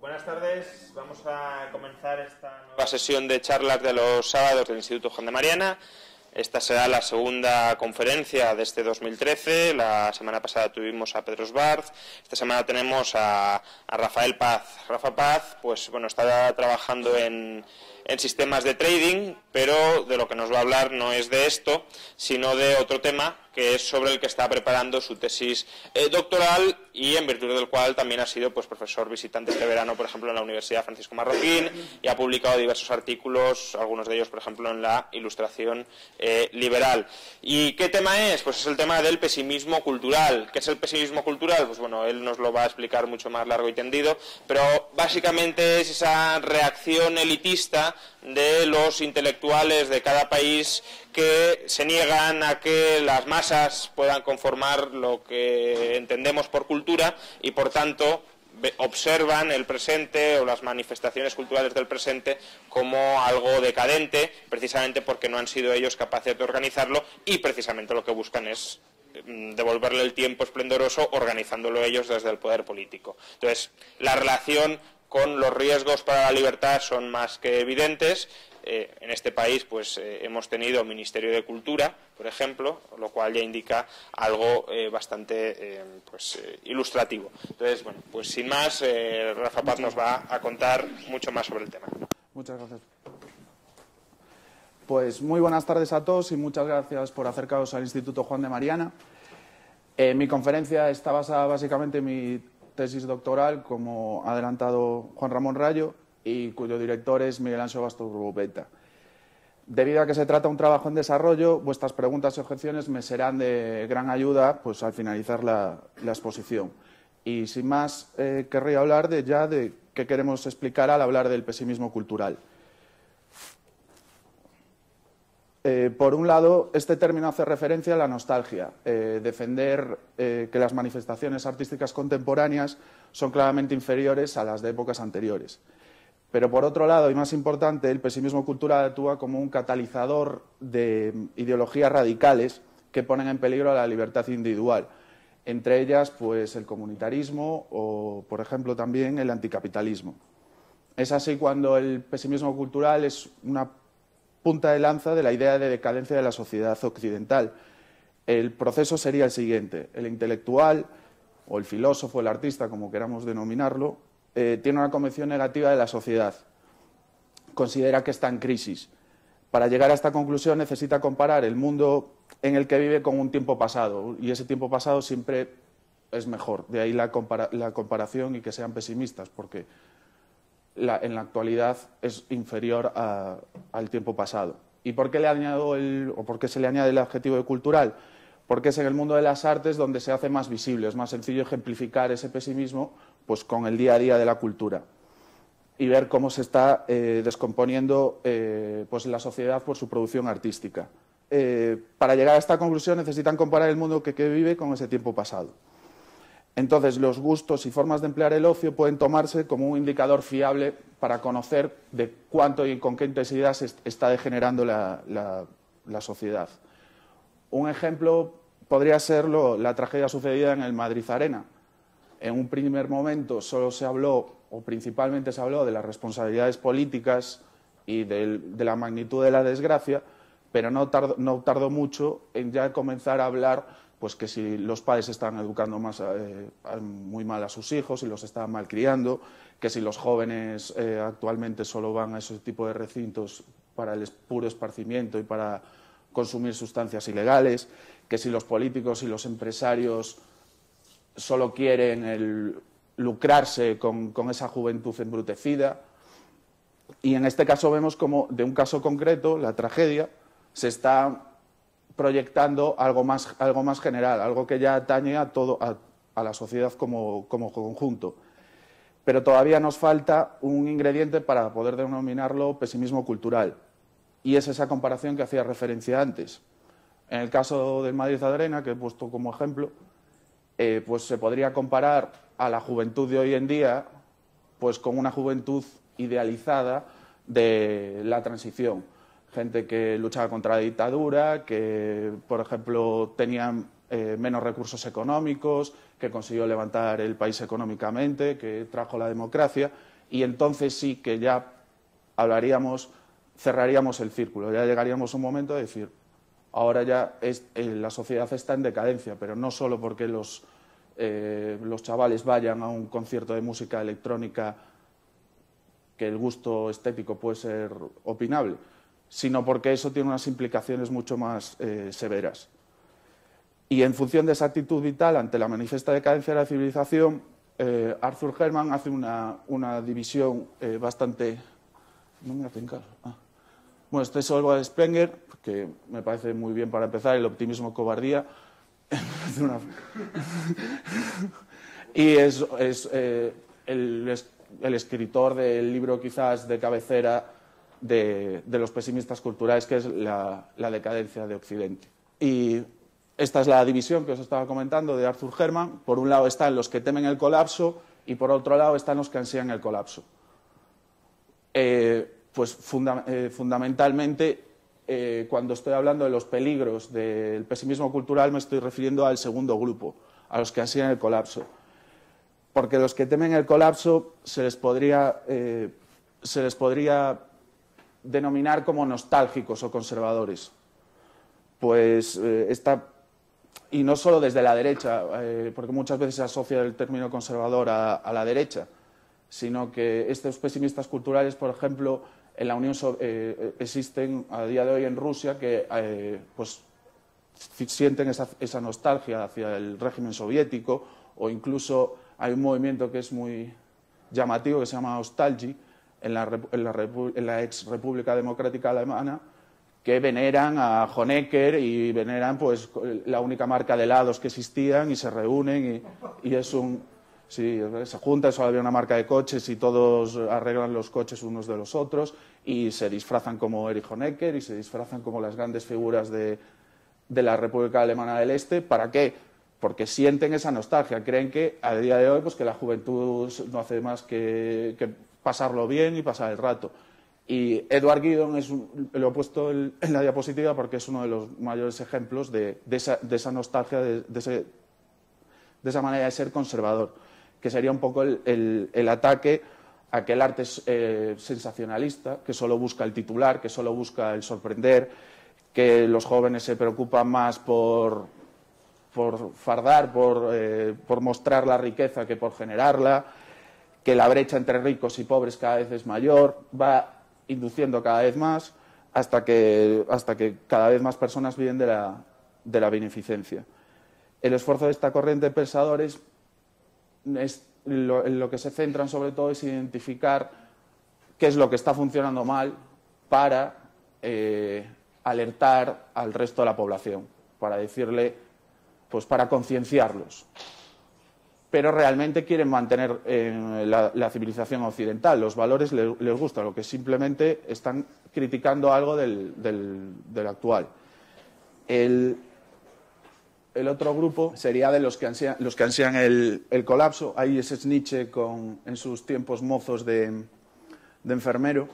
Buenas tardes. Vamos a comenzar esta nueva sesión de charlas de los sábados del Instituto Juan de Mariana. Esta será la segunda conferencia de este 2013. La semana pasada tuvimos a Pedro Sbarz. Esta semana tenemos a Rafael Paz. Rafa Paz, pues bueno, está trabajando en sistemas de trading, pero de lo que nos va a hablar no es de esto, sino de otro tema, que es sobre el que está preparando su tesis doctoral y en virtud del cual también ha sido pues profesor visitante este verano, por ejemplo, en la Universidad Francisco Marroquín, y ha publicado diversos artículos, algunos de ellos, por ejemplo, en la Ilustración Liberal. ¿Y qué tema es? Pues es el tema del pesimismo cultural. ¿Qué es el pesimismo cultural? Pues bueno, él nos lo va a explicar mucho más largo y tendido, pero básicamente es esa reacción elitista de los intelectuales de cada país que se niegan a que las masas puedan conformar lo que entendemos por cultura y, por tanto, observan el presente o las manifestaciones culturales del presente como algo decadente, precisamente porque no han sido ellos capaces de organizarlo y precisamente lo que buscan es devolverle el tiempo esplendoroso organizándolo ellos desde el poder político. Entonces, la relación con los riesgos para la libertad son más que evidentes. En este país pues hemos tenido Ministerio de Cultura, por ejemplo, lo cual ya indica algo bastante ilustrativo. Entonces, bueno, pues sin más, Rafa Paz nos va a contar mucho más sobre el tema. Muchas gracias. Pues muy buenas tardes a todos y muchas gracias por acercaros al Instituto Juan de Mariana. Mi conferencia está basada básicamente en mi tesis doctoral, como ha adelantado Juan Ramón Rayo, y cuyo director es Miguel Ángel Bastos Rubeta. Debido a que se trata de un trabajo en desarrollo, vuestras preguntas y objeciones me serán de gran ayuda pues, al finalizar la exposición. Y sin más, querría hablar de qué queremos explicar al hablar del pesimismo cultural. Por un lado, este término hace referencia a la nostalgia, defender que las manifestaciones artísticas contemporáneas son claramente inferiores a las de épocas anteriores. Pero por otro lado, y más importante, el pesimismo cultural actúa como un catalizador de ideologías radicales que ponen en peligro a la libertad individual, entre ellas pues, el comunitarismo o, por ejemplo, también el anticapitalismo. Es así cuando el pesimismo cultural es una punta de lanza de la idea de decadencia de la sociedad occidental. El proceso sería el siguiente: el intelectual, o el filósofo, el artista, como queramos denominarlo, tiene una concepción negativa de la sociedad. Considera que está en crisis. Para llegar a esta conclusión necesita comparar el mundo en el que vive con un tiempo pasado, y ese tiempo pasado siempre es mejor. De ahí la comparación y que sean pesimistas, porque en la actualidad es inferior al tiempo pasado. ¿Y por qué por qué se le añade el adjetivo de cultural? Porque es en el mundo de las artes donde se hace más visible, es más sencillo ejemplificar ese pesimismo pues, con el día a día de la cultura y ver cómo se está descomponiendo pues, la sociedad por su producción artística. Para llegar a esta conclusión necesitan comparar el mundo que vive con ese tiempo pasado. Entonces, los gustos y formas de emplear el ocio pueden tomarse como un indicador fiable para conocer de cuánto y con qué intensidad se está degenerando la sociedad. Un ejemplo podría ser la tragedia sucedida en el Madrid Arena. En un primer momento solo se habló, o principalmente se habló, de las responsabilidades políticas y de la magnitud de la desgracia, pero no tardó mucho en ya comenzar a hablar pues que si los padres están educando muy mal a sus hijos, si los están malcriando, que si los jóvenes actualmente solo van a ese tipo de recintos para el puro esparcimiento y para consumir sustancias ilegales, que si los políticos y los empresarios solo quieren lucrarse con esa juventud embrutecida. Y en este caso vemos como de un caso concreto, la tragedia, se está proyectando algo más general, algo que ya atañe a la sociedad como conjunto. Pero todavía nos falta un ingrediente para poder denominarlo pesimismo cultural, y es esa comparación que hacía referencia antes. En el caso del Madrid Arena, que he puesto como ejemplo, pues se podría comparar a la juventud de hoy en día pues con una juventud idealizada de la transición. Gente que luchaba contra la dictadura, que, por ejemplo, tenían menos recursos económicos, que consiguió levantar el país económicamente, que trajo la democracia, y entonces sí que ya cerraríamos el círculo, ya llegaríamos a un momento de decir, ahora ya la sociedad está en decadencia, pero no solo porque los chavales vayan a un concierto de música electrónica que el gusto estético puede ser opinable, sino porque eso tiene unas implicaciones mucho más severas. Y en función de esa actitud vital ante la manifiesta decadencia de la civilización, Arthur Herman hace una división bastante... No me hacen caso. Bueno, este es Oswald Spengler, que me parece muy bien para empezar, el optimismo cobardía. Y es el escritor del libro quizás de cabecera de los pesimistas culturales, que es la decadencia de Occidente. Y esta es la división que os estaba comentando de Arthur Herman. Por un lado están los que temen el colapso y por otro lado están los que ansían el colapso. Fundamentalmente, cuando estoy hablando de los peligros del pesimismo cultural, me estoy refiriendo al segundo grupo, a los que ansían el colapso. Porque los que temen el colapso se les podría denominar como nostálgicos o conservadores. Y no solo desde la derecha, porque muchas veces se asocia el término conservador a la derecha, sino que estos pesimistas culturales, por ejemplo, en la Unión existen a día de hoy en Rusia que sienten esa nostalgia hacia el régimen soviético, o incluso hay un movimiento que es muy llamativo que se llama Ostalgie en la ex República Democrática Alemana, que veneran a Honecker y veneran la única marca de helados que existían y se reúnen y es un... Sí, se juntan, solo había una marca de coches y todos arreglan los coches unos de los otros y se disfrazan como Erich Honecker y se disfrazan como las grandes figuras de la República Alemana del Este. ¿Para qué? Porque sienten esa nostalgia, creen que a día de hoy que la juventud no hace más que pasarlo bien y pasar el rato. Y Edward Gibbon lo he puesto en la diapositiva porque es uno de los mayores ejemplos de esa nostalgia, de esa manera de ser conservador, que sería un poco el ataque a aquel arte sensacionalista que solo busca el titular, que solo busca el sorprender, que los jóvenes se preocupan más por fardar, por mostrar la riqueza que por generarla, que la brecha entre ricos y pobres cada vez es mayor, va induciendo cada vez más hasta que cada vez más personas viven de la beneficencia. El esfuerzo de esta corriente de pensadores en lo que se centran sobre todo es identificar qué es lo que está funcionando mal para alertar al resto de la población, para decirle, para concienciarlos. Pero realmente quieren mantener la civilización occidental, los valores les gustan, lo que simplemente están criticando algo del actual. El otro grupo sería de los que ansían el colapso. Ahí es Nietzsche en sus tiempos mozos de enfermero.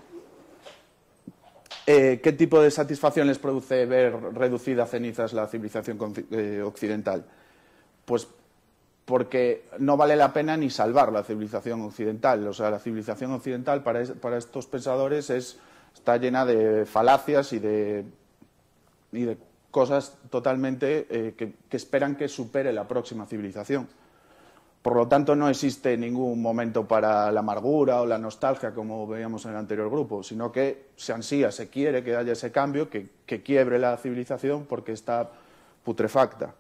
¿Qué tipo de satisfacción les produce ver reducida a cenizas la civilización occidental? Pues porque no vale la pena ni salvar la civilización occidental. O sea, la civilización occidental para estos pensadores está llena de falacias y de cosas totalmente que esperan que supere la próxima civilización. Por lo tanto, no existe ningún momento para la amargura o la nostalgia, como veíamos en el anterior grupo, sino que se ansía, se quiere que haya ese cambio, que quiebre la civilización porque está putrefacta.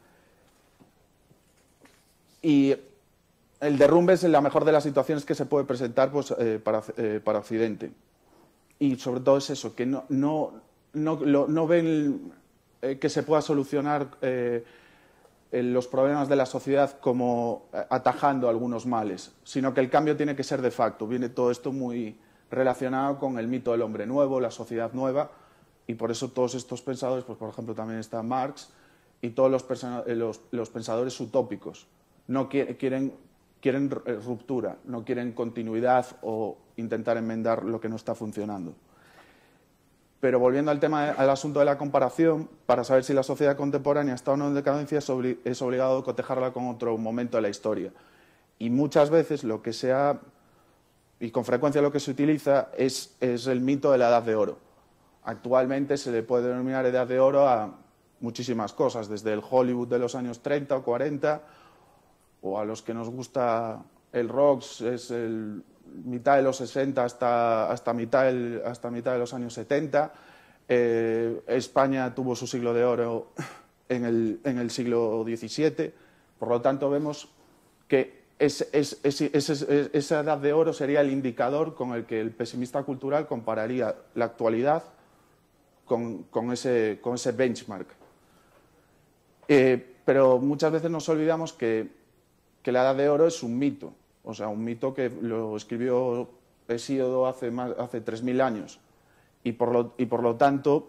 Y el derrumbe es la mejor de las situaciones que se puede presentar para Occidente. Y sobre todo es eso, que no ven que se pueda solucionar los problemas de la sociedad como atajando algunos males, sino que el cambio tiene que ser de facto. Viene todo esto muy relacionado con el mito del hombre nuevo, la sociedad nueva, y por eso todos estos pensadores, por ejemplo también está Marx, y todos los pensadores utópicos, no quieren ruptura, no quieren continuidad o intentar enmendar lo que no está funcionando. Pero volviendo al asunto de la comparación, para saber si la sociedad contemporánea está o no en decadencia es obligado cotejarla con otro momento de la historia. Y muchas veces lo que se ha y con frecuencia lo que se utiliza es el mito de la Edad de Oro. Actualmente se le puede denominar Edad de Oro a muchísimas cosas, desde el Hollywood de los años 30 o 40, o a los que nos gusta el rock, es mitad de los 60 hasta mitad de los años 70. España tuvo su siglo de oro en el siglo XVII, por lo tanto vemos que esa edad de oro sería el indicador con el que el pesimista cultural compararía la actualidad con ese benchmark. Pero muchas veces nos olvidamos que la edad de oro es un mito, o sea, un mito que lo escribió Hesíodo hace 3.000 años y por lo tanto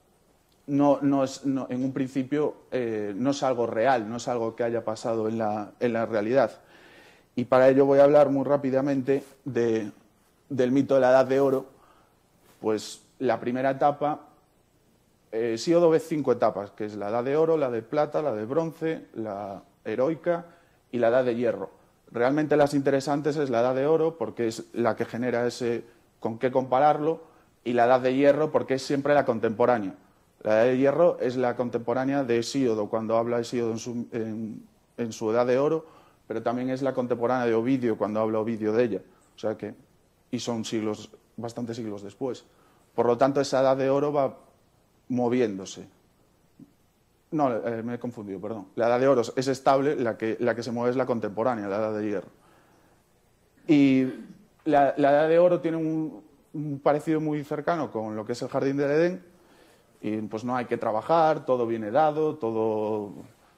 en un principio no es algo real, no es algo que haya pasado en la realidad. Y para ello voy a hablar muy rápidamente del mito de la Edad de Oro. Pues la primera etapa, Hesíodo ve 5 etapas, que es la Edad de Oro, la de Plata, la de Bronce, la Heroica y la Edad de Hierro. Realmente las interesantes es la Edad de Oro, porque es la que genera ese con qué compararlo, y la Edad de Hierro, porque es siempre la contemporánea. La Edad de Hierro es la contemporánea de Hesíodo, cuando habla Hesíodo en su Edad de Oro, pero también es la contemporánea de Ovidio cuando habla Ovidio de ella, o sea que, y son bastantes siglos después. Por lo tanto, esa Edad de Oro va moviéndose. No, me he confundido, perdón. La Edad de Oro es estable, la que se mueve es la contemporánea, la Edad de Hierro. Y la Edad de Oro tiene un parecido muy cercano con lo que es el Jardín del Edén, y pues no hay que trabajar, todo viene dado, todo...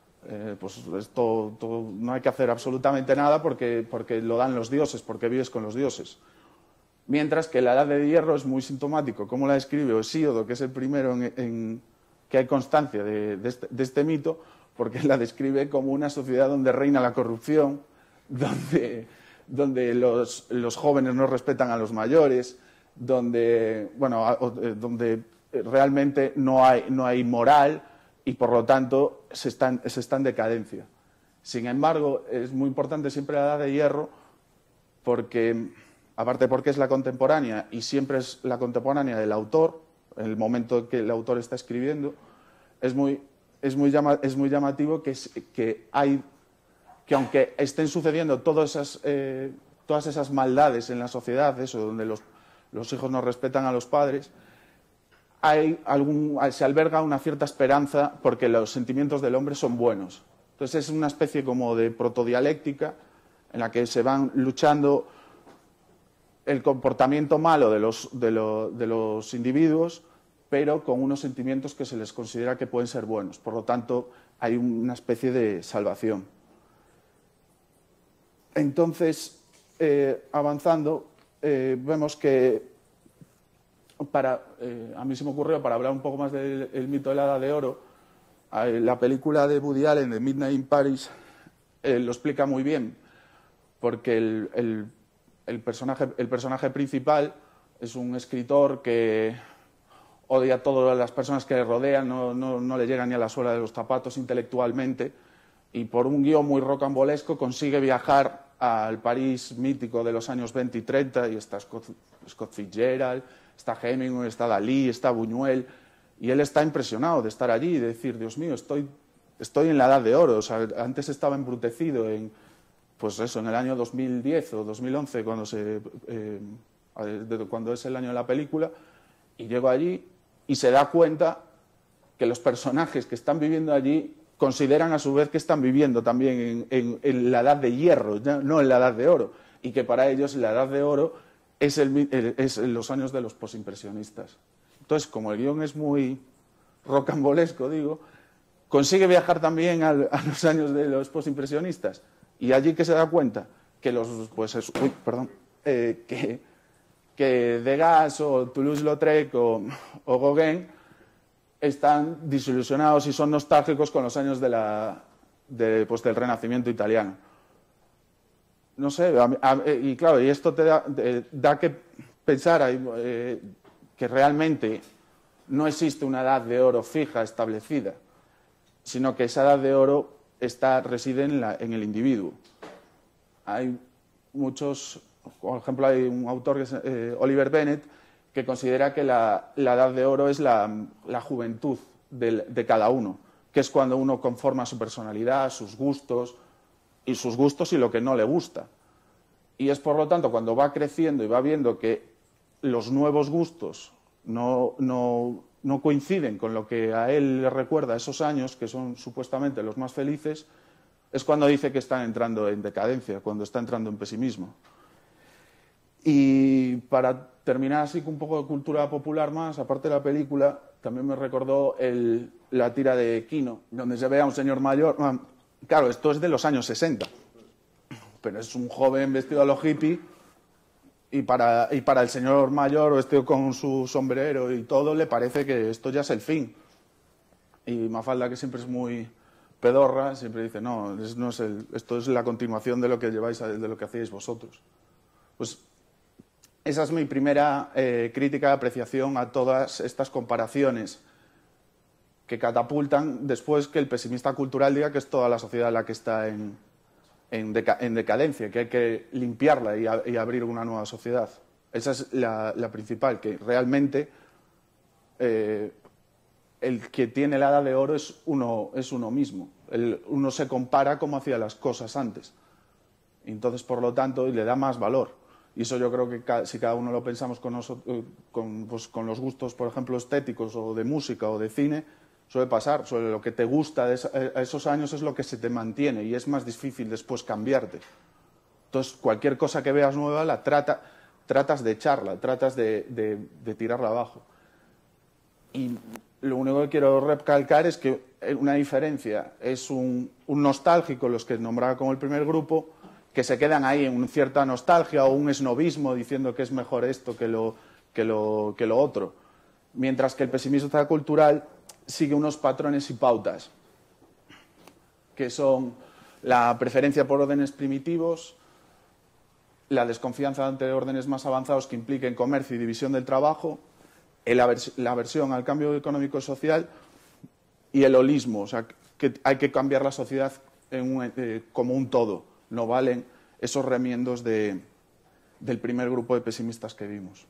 no hay que hacer absolutamente nada porque lo dan los dioses, porque vives con los dioses. Mientras que la Edad de Hierro es muy sintomático, como la describe Hesíodo, que es el primero que hay constancia de este mito, porque la describe como una sociedad donde reina la corrupción, donde los jóvenes no respetan a los mayores, donde realmente no hay moral, y por lo tanto se está en decadencia. Sin embargo, es muy importante siempre la Edad de Hierro aparte porque es la contemporánea y siempre es la contemporánea del autor, en el momento en que el autor está escribiendo, es muy llamativo que aunque estén sucediendo todas esas maldades en la sociedad, eso, donde los hijos no respetan a los padres, se alberga una cierta esperanza porque los sentimientos del hombre son buenos. Entonces es una especie como de protodialéctica en la que se van luchando el comportamiento malo de los individuos, pero con unos sentimientos que se les considera que pueden ser buenos. Por lo tanto, hay una especie de salvación. Entonces, avanzando, vemos que a mí se me ocurrió, para hablar un poco más del mito de la Edad de Oro, la película de Woody Allen, de Midnight in Paris, lo explica muy bien, porque el personaje principal es un escritor que odia a todas las personas que le rodean, no le llega ni a la suela de los zapatos intelectualmente, y por un guión muy rocambolesco consigue viajar al París mítico de los años 20 y 30, y está Scott Fitzgerald, está Hemingway, está Dalí, está Buñuel, y él está impresionado de estar allí y de decir, Dios mío, estoy en la Edad de Oro. O sea, antes estaba embrutecido en el año 2010 o 2011, cuando es el año de la película, y llego allí y se da cuenta que los personajes que están viviendo allí consideran a su vez que están viviendo también en la Edad de Hierro, no en la Edad de Oro, y que para ellos la Edad de Oro es los años de los posimpresionistas. Entonces, como el guión es muy rocambolesco, consigue viajar también a los años de los posimpresionistas. Y allí que se da cuenta que que Degas o Toulouse-Lautrec o Gauguin están desilusionados y son nostálgicos con los años del Renacimiento italiano. No sé, y claro, y esto te da que pensar que realmente no existe una edad de oro fija, establecida, sino que esa edad de oro reside en el individuo. Hay muchos por ejemplo, hay un autor, que es Oliver Bennett, que considera que la edad de oro es la juventud de cada uno, que es cuando uno conforma su personalidad, sus gustos y lo que no le gusta. Y es, por lo tanto, cuando va creciendo y va viendo que los nuevos gustos no coinciden con lo que a él le recuerda esos años, que son supuestamente los más felices, es cuando dice que está entrando en decadencia, cuando está entrando en pesimismo. Y para terminar así con un poco de cultura popular más, aparte de la película, también me recordó la tira de Quino, donde se ve a un señor mayor. Claro, esto es de los años 60, pero es un joven vestido a lo hippie, y para el señor mayor vestido con su sombrero y todo, le parece que esto ya es el fin. Y Mafalda, que siempre es muy pedorra, siempre dice, no, esto es la continuación de lo que de lo que hacíais vosotros. Pues esa es mi primera crítica de apreciación a todas estas comparaciones que catapultan después que el pesimista cultural diga que es toda la sociedad la que está en decadencia, que hay que limpiarla y abrir una nueva sociedad. Esa es la principal, que realmente el que tiene la edad de oro es uno mismo. Uno se compara cómo hacía las cosas antes. Y entonces, por lo tanto, le da más valor. Y eso yo creo que si cada uno lo pensamos con los gustos, por ejemplo, estéticos o de música o de cine, suele pasar. Lo que te gusta a esos años es lo que se te mantiene y es más difícil después cambiarte. Entonces, cualquier cosa que veas nueva la tratas de echarla, tratas de tirarla abajo. Y lo único que quiero recalcar es que una diferencia es un nostálgico, los que nombraba como el primer grupo, que se quedan ahí en una cierta nostalgia o un esnobismo diciendo que es mejor esto que lo otro. Mientras que el pesimista cultural sigue unos patrones y pautas, que son la preferencia por órdenes primitivos, la desconfianza ante órdenes más avanzados que impliquen comercio y división del trabajo, la aversión al cambio económico y social y el holismo, o sea, que hay que cambiar la sociedad como un todo. No valen esos remiendos del primer grupo de pesimistas que vimos.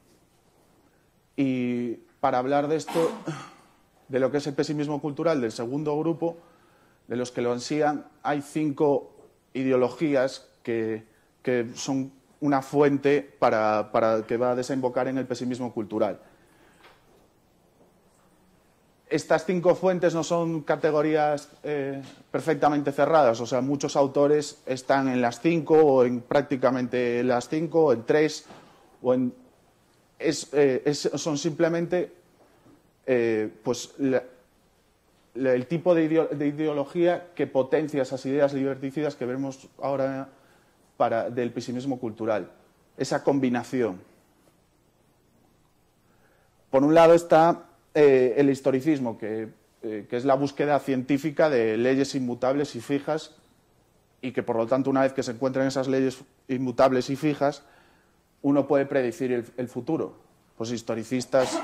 Y para hablar de esto, de lo que es el pesimismo cultural del segundo grupo, de los que lo ansían, hay 5 ideologías que son una fuente que va a desembocar en el pesimismo cultural. Estas 5 fuentes no son categorías perfectamente cerradas, o sea, muchos autores están en las 5 o en prácticamente las 5 o en 3, son simplemente pues el tipo de ideología que potencia esas ideas liberticidas que vemos ahora del pesimismo cultural, esa combinación. Por un lado está el historicismo, que es la búsqueda científica de leyes inmutables y fijas, y que por lo tanto una vez que se encuentran esas leyes inmutables y fijas, uno puede predecir el futuro. Pues historicistas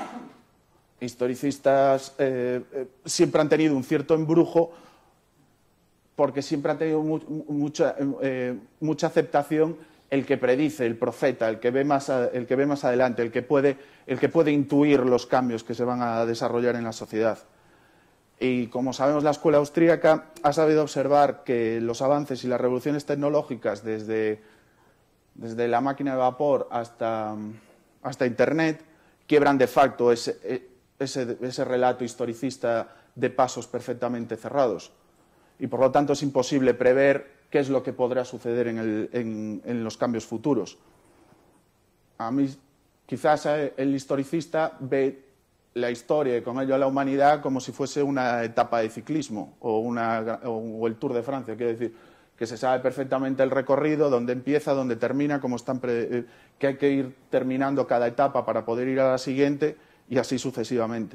siempre han tenido un cierto embrujo porque siempre han tenido mucha aceptación el que predice, el profeta, el que ve más adelante, el que puede intuir los cambios que se van a desarrollar en la sociedad. Y como sabemos, la escuela austríaca ha sabido observar que los avances y las revoluciones tecnológicas, desde la máquina de vapor hasta Internet, quiebran de facto ese relato historicista de pasos perfectamente cerrados. Y por lo tanto es imposible prever qué es lo que podrá suceder en los cambios futuros. A mí, quizás el historicista ve la historia y con ello a la humanidad como si fuese una etapa de ciclismo o el Tour de Francia, quiere decir que se sabe perfectamente el recorrido, dónde empieza, dónde termina, que hay que ir terminando cada etapa para poder ir a la siguiente y así sucesivamente.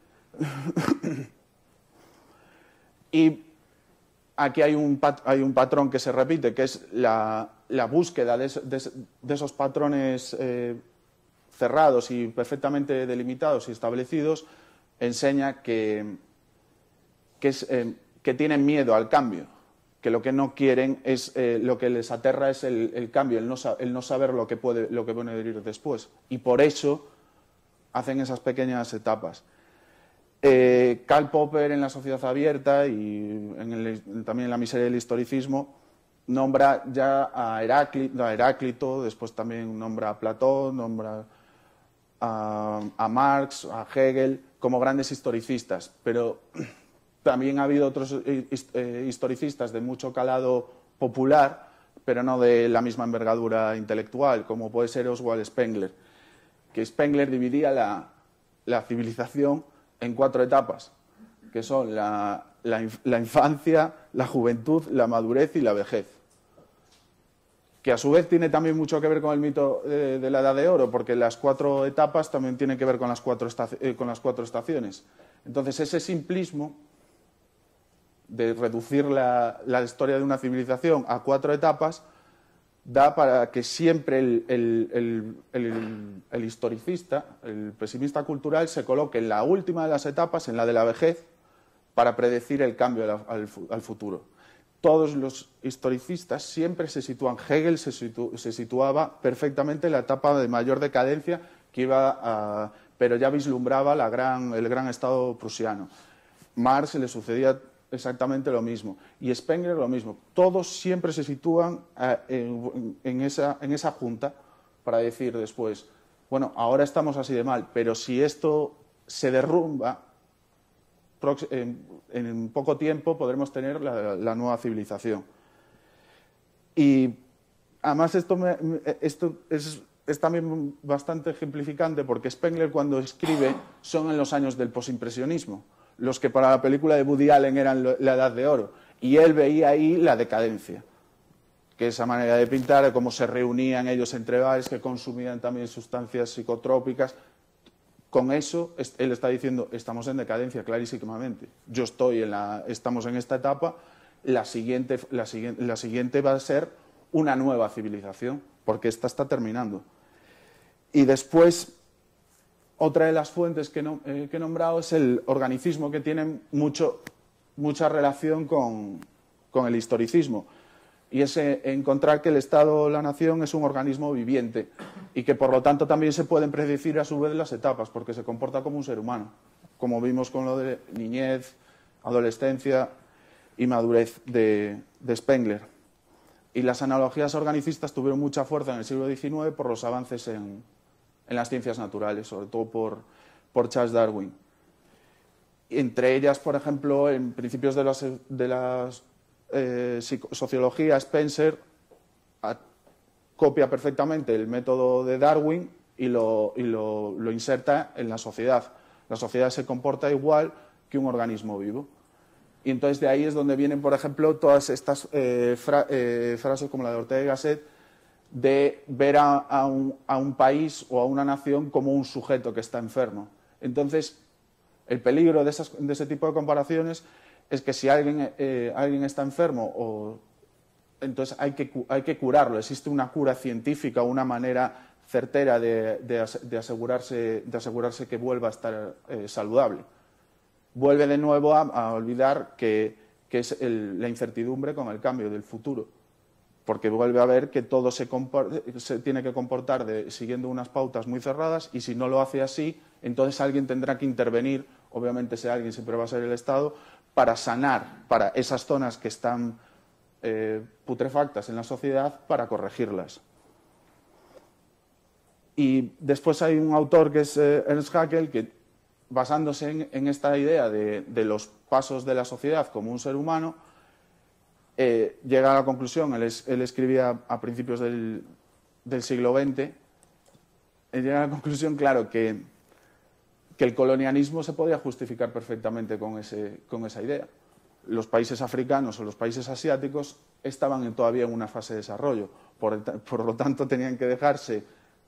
Y aquí hay un patrón que se repite, que es la búsqueda de esos patrones cerrados y perfectamente delimitados y establecidos, enseña que tienen miedo al cambio. que lo que no quieren es, lo que les aterra es el cambio, el no saber lo que puede venir después. Y por eso hacen esas pequeñas etapas. Karl Popper en La sociedad abierta y también en La miseria del historicismo nombra ya a Heráclito, después también nombra a Platón, nombra a Marx, a Hegel, como grandes historicistas, pero también ha habido otros historicistas de mucho calado popular, pero no de la misma envergadura intelectual, como puede ser Oswald Spengler, que Spengler dividía la civilización en 4 etapas, que son la infancia, la juventud, la madurez y la vejez, que a su vez tiene también mucho que ver con el mito de la Edad de Oro, porque las 4 etapas también tienen que ver con las 4 estaciones. Entonces, ese simplismo de reducir la historia de una civilización a 4 etapas da para que siempre el historicista, el pesimista cultural, se coloque en la última de las etapas, en la de la vejez, para predecir el cambio al futuro. Todos los historicistas siempre se sitúan. Hegel se situaba perfectamente en la etapa de mayor decadencia, pero ya vislumbraba el gran Estado prusiano. Marx le sucedía exactamente lo mismo. Y Spengler lo mismo. Todos siempre se sitúan en esa junta para decir después, bueno, ahora estamos así de mal, pero si esto se derrumba, en poco tiempo podremos tener la nueva civilización. Y además esto es también bastante ejemplificante, porque Spengler, cuando escribe, son en los años del posimpresionismo, los que para la película de Woody Allen eran la Edad de Oro, y él veía ahí la decadencia, que esa manera de pintar, cómo se reunían ellos entre bares, que consumían también sustancias psicotrópicas. Con eso, él está diciendo, estamos en decadencia, clarísimamente. Estamos en esta etapa, la siguiente va a ser una nueva civilización, porque esta está terminando. Y después, otra de las fuentes que he nombrado es el organicismo, que tiene mucha relación con el historicismo. Y es encontrar que el Estado o la nación es un organismo viviente y que, por lo tanto, también se pueden predecir a su vez las etapas, porque se comporta como un ser humano, como vimos con lo de niñez, adolescencia y madurez de Spengler. Y las analogías organicistas tuvieron mucha fuerza en el siglo XIX por los avances en las ciencias naturales, sobre todo por Charles Darwin. Entre ellas, por ejemplo, en principios de la sociología, Spencer copia perfectamente el método de Darwin y lo inserta en la sociedad. La sociedad se comporta igual que un organismo vivo. Y entonces de ahí es donde vienen, por ejemplo, todas estas frases como la de Ortega y Gasset, de ver a un país o a una nación como un sujeto que está enfermo. Entonces, el peligro de ese tipo de comparaciones es que si alguien está enfermo, entonces hay que curarlo. Existe una cura científica, una manera certera de asegurarse que vuelva a estar saludable. Vuelve de nuevo a olvidar que es la incertidumbre con el cambio del futuro, porque vuelve a ver que todo se tiene que comportar siguiendo unas pautas muy cerradas, y si no lo hace así, entonces alguien tendrá que intervenir. Obviamente ese alguien siempre va a ser el Estado, para sanar para esas zonas que están putrefactas en la sociedad, para corregirlas. Y después hay un autor que es Ernst Haeckel, que, basándose en esta idea de los pasos de la sociedad como un ser humano, llega a la conclusión, él escribía a principios del siglo XX, llega a la conclusión, claro, que el colonialismo se podía justificar perfectamente con esa idea. Los países africanos o los países asiáticos estaban todavía en una fase de desarrollo, por lo tanto tenían que dejarse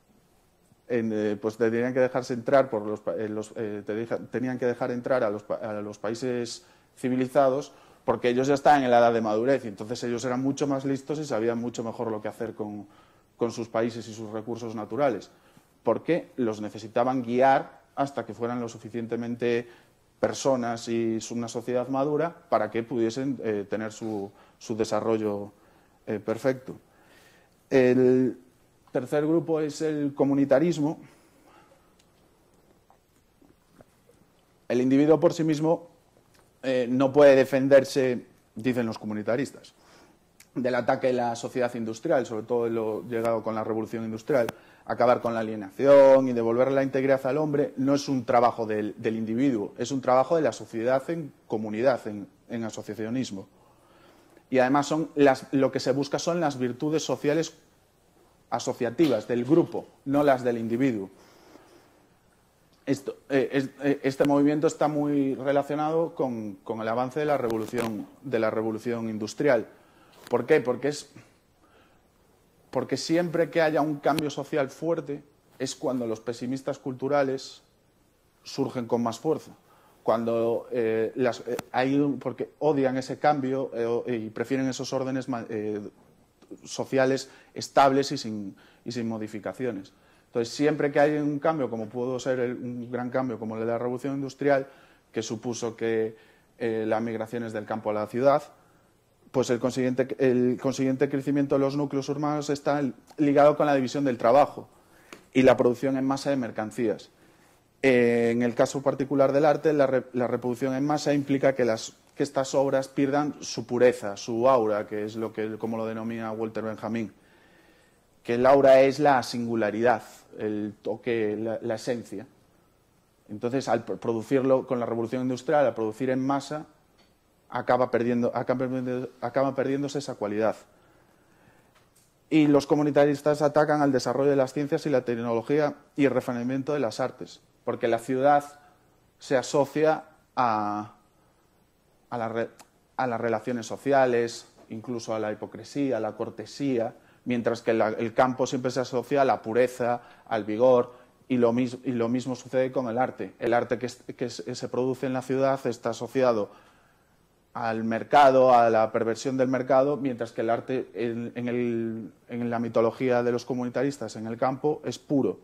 entrar tenían que dejar entrar a los países civilizados, porque ellos ya estaban en la edad de madurez, y entonces ellos eran mucho más listos y sabían mucho mejor lo que hacer con sus países y sus recursos naturales, porque los necesitaban guiar hasta que fueran lo suficientemente personas y una sociedad madura para que pudiesen tener su desarrollo perfecto. El tercer grupo es el comunitarismo. El individuo por sí mismo no puede defenderse, dicen los comunitaristas, del ataque de la sociedad industrial, sobre todo lo llegado con la revolución industrial. Acabar con la alienación y devolver la integridad al hombre no es un trabajo del individuo, es un trabajo de la sociedad en comunidad, en asociacionismo. Y además lo que se busca son las virtudes sociales asociativas del grupo, no las del individuo. Este movimiento está muy relacionado con el avance de la revolución industrial. ¿Por qué? Porque siempre que haya un cambio social fuerte es cuando los pesimistas culturales surgen con más fuerza. Cuando porque odian ese cambio y prefieren esos órdenes sociales estables y sin modificaciones. Entonces, siempre que hay un cambio, como pudo ser un gran cambio como el de la Revolución Industrial, que supuso que las migraciones del campo a la ciudad, pues el consiguiente crecimiento de los núcleos urbanos está ligado con la división del trabajo y la producción en masa de mercancías. En el caso particular del arte, la reproducción en masa implica que estas obras pierdan su pureza, su aura, que es como lo denomina Walter Benjamin. Que el aura es la singularidad, el toque, la esencia. Entonces, al producirlo con la revolución industrial, al producir en masa, acaba perdiéndose esa cualidad. Y los comunitaristas atacan al desarrollo de las ciencias y la tecnología y el refinamiento de las artes, porque la ciudad se asocia a las relaciones sociales, incluso a la hipocresía, a la cortesía, mientras que el campo siempre se asocia a la pureza, al vigor, y lo mismo sucede con el arte. El arte que se produce en la ciudad está asociado al mercado, a la perversión del mercado, mientras que el arte en la mitología de los comunitaristas en el campo es puro.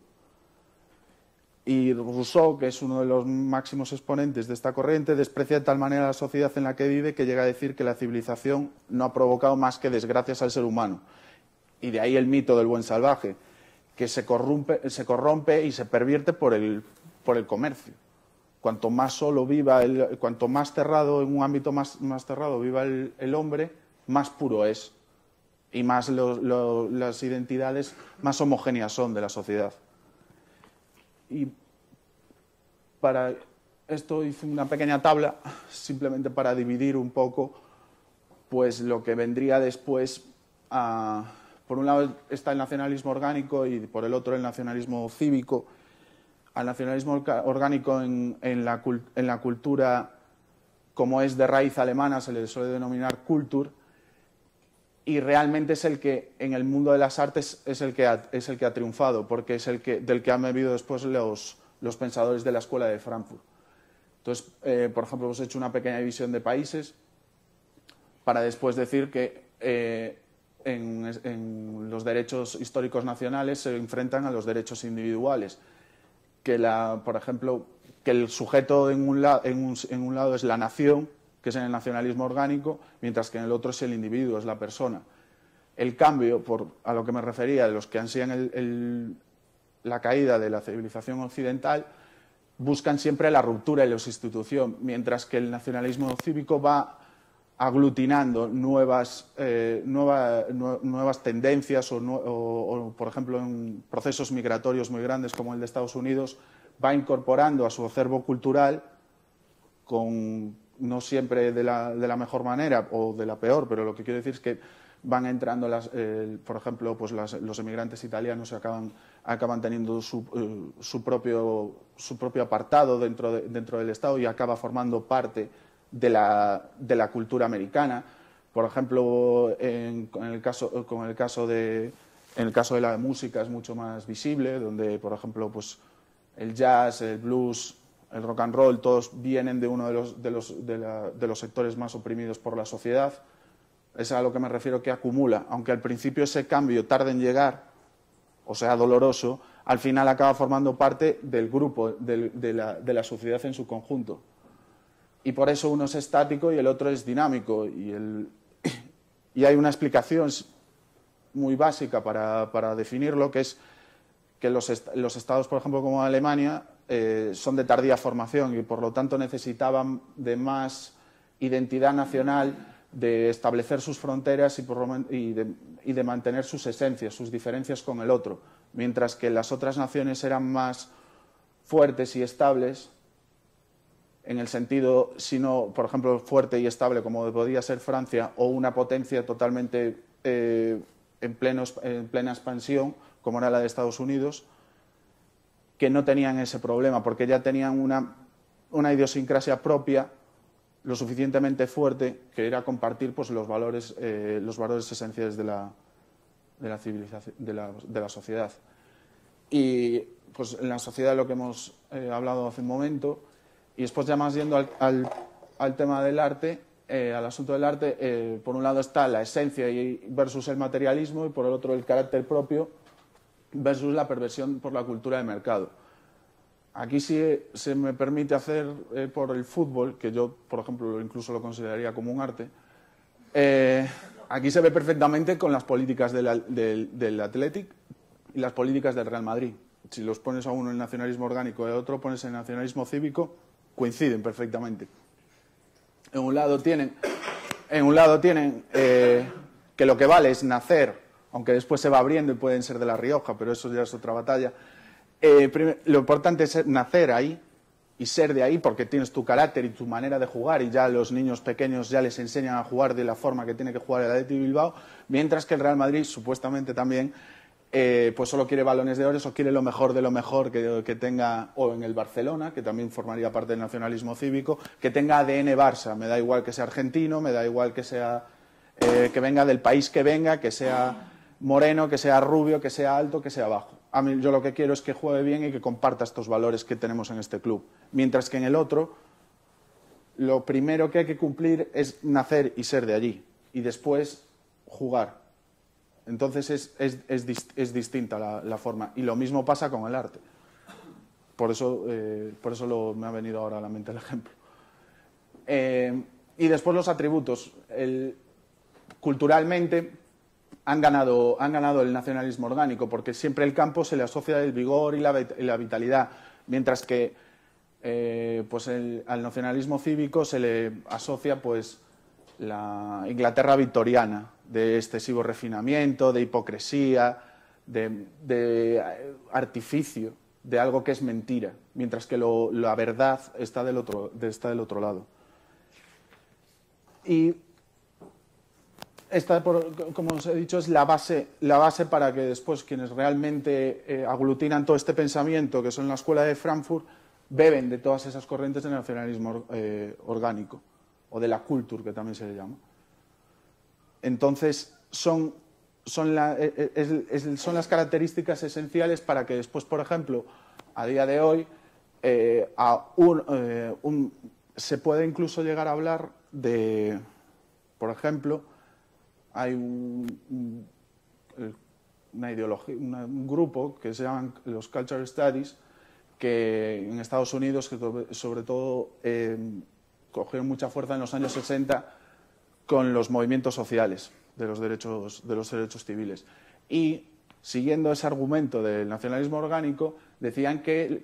Y Rousseau, que es uno de los máximos exponentes de esta corriente, desprecia de tal manera la sociedad en la que vive que llega a decir que la civilización no ha provocado más que desgracias al ser humano. Y de ahí el mito del buen salvaje, que se corrompe y se pervierte por el comercio. Cuanto más solo viva, cuanto más cerrado, en un ámbito más cerrado viva el hombre, más puro es. Y más las identidades más homogéneas son de la sociedad. Y para esto hice una pequeña tabla, simplemente para dividir un poco pues lo que vendría después. Por un lado está el nacionalismo orgánico y por el otro el nacionalismo cívico. Al nacionalismo orgánico en la cultura, como es de raíz alemana, se le suele denominar Kultur, y realmente es el que en el mundo de las artes es el que ha triunfado, porque es del que han bebido después los pensadores de la escuela de Frankfurt. Entonces, por ejemplo, hemos hecho una pequeña división de países para después decir que en los derechos históricos nacionales se enfrentan a los derechos individuales. Por ejemplo, que el sujeto en un lado es la nación, que es en el nacionalismo orgánico, mientras que en el otro es el individuo, es la persona. El cambio, a lo que me refería, de los que ansían la caída de la civilización occidental, buscan siempre la ruptura de las instituciones, mientras que el nacionalismo cívico va aglutinando nuevas tendencias o, por ejemplo, en procesos migratorios muy grandes como el de Estados Unidos, va incorporando a su acervo cultural, no siempre de la mejor manera o de la peor, pero lo que quiero decir es que van entrando, por ejemplo, pues los emigrantes italianos acaban teniendo su propio apartado dentro del Estado y acaba formando parte de la cultura americana. Por ejemplo, en el caso de la música es mucho más visible, donde, por ejemplo, pues el jazz, el blues, el rock and roll, todos vienen de uno de los sectores más oprimidos por la sociedad. Es a lo que me refiero, que acumula. Aunque al principio ese cambio tarde en llegar, o sea, doloroso, al final acaba formando parte del grupo, de la sociedad en su conjunto. y por eso uno es estático y el otro es dinámico. Y hay una explicación muy básica para definirlo, que es que los estados, por ejemplo, como Alemania, son de tardía formación y por lo tanto necesitaban de más identidad nacional, de establecer sus fronteras y de mantener sus esencias, sus diferencias con el otro, mientras que las otras naciones eran más fuertes y estables, en el sentido, si no, por ejemplo, fuerte y estable como podía ser Francia, o una potencia totalmente en plena expansión, como era la de Estados Unidos, que no tenían ese problema, porque ya tenían una idiosincrasia propia lo suficientemente fuerte, que era compartir pues, los valores esenciales de la civilización, de la sociedad. Y pues en la sociedad, lo que hemos hablado hace un momento, y después ya más yendo al tema del arte, al asunto del arte, por un lado está la esencia versus el materialismo, y por el otro el carácter propio versus la perversión por la cultura de mercado. Aquí sí se me permite hacer por el fútbol, que yo, por ejemplo, incluso lo consideraría como un arte, aquí se ve perfectamente con las políticas del Athletic y las políticas del Real Madrid. Si los pones a uno en el nacionalismo orgánico y a otro pones en el nacionalismo cívico, coinciden perfectamente. En un lado tienen que lo que vale es nacer, aunque después se va abriendo y pueden ser de La Rioja, pero eso ya es otra batalla. Lo importante es nacer ahí y ser de ahí, porque tienes tu carácter y tu manera de jugar, y ya los niños pequeños ya les enseñan a jugar de la forma que tiene que jugar el Athletic Bilbao, mientras que el Real Madrid supuestamente también pues solo quiere balones de oro, o quiere lo mejor de lo mejor que tenga, o en el Barcelona, que también formaría parte del nacionalismo cívico, que tenga ADN Barça. Me da igual que sea argentino, me da igual que sea que venga del país que venga, que sea moreno, que sea rubio, que sea alto, que sea bajo. A mí, yo lo que quiero es que juegue bien y que comparta estos valores que tenemos en este club. Mientras que en el otro, lo primero que hay que cumplir es nacer y ser de allí, y después jugar. Entonces es distinta la forma. Y lo mismo pasa con el arte. Por eso me ha venido ahora a la mente el ejemplo. Y después los atributos. Culturalmente han ganado el nacionalismo orgánico, porque siempre el campo se le asocia el vigor y la vitalidad, mientras que pues al nacionalismo cívico se le asocia pues la Inglaterra victoriana, de excesivo refinamiento, de hipocresía, de artificio, de algo que es mentira, mientras que la verdad está del otro lado. Y esta, como os he dicho, es la base para que después quienes realmente aglutinan todo este pensamiento, que son la Escuela de Frankfurt, beben de todas esas corrientes del nacionalismo orgánico, o de la culture, que también se le llama. Entonces, son las características esenciales para que después, por ejemplo, a día de hoy, se puede incluso llegar a hablar de, por ejemplo, hay una ideología, un grupo que se llaman los Cultural Studies, que en Estados Unidos, que sobre todo cogieron mucha fuerza en los años 60 con los movimientos sociales de los derechos civiles. Y, siguiendo ese argumento del nacionalismo orgánico, decían que